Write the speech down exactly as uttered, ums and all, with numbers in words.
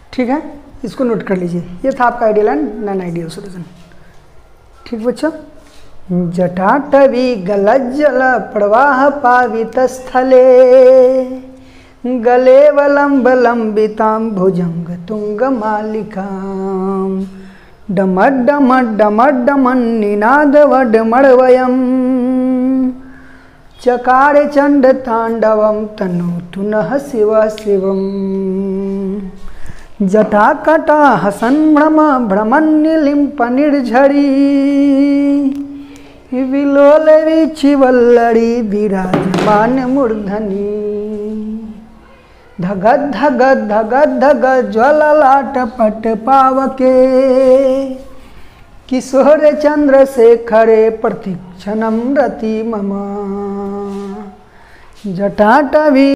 ठीक है, इसको नोट कर लीजिए। ये था आपका ideal and non ideal solution. ठीक बच्चों, जटाटवी गलज्जल प्रवाह पावित स्थले गले वलंब लंबितां भुजंग तुंग मालिकां डमड डमड डमड डमन निनाद वडमड़वयं चकार चंड तांडवं तनोतु नः शिव शिवम् जटाकटा हसन भ्रम भ्रमन्निलिम्प निर्झरी विलोल विचिवल्लरी विराजमान मूर्धनि धगद धगद धगद धगद ज्वललाट पट पावके किशोर चंद्रशेखरे प्रतीक्षणं रति मम जटाटवी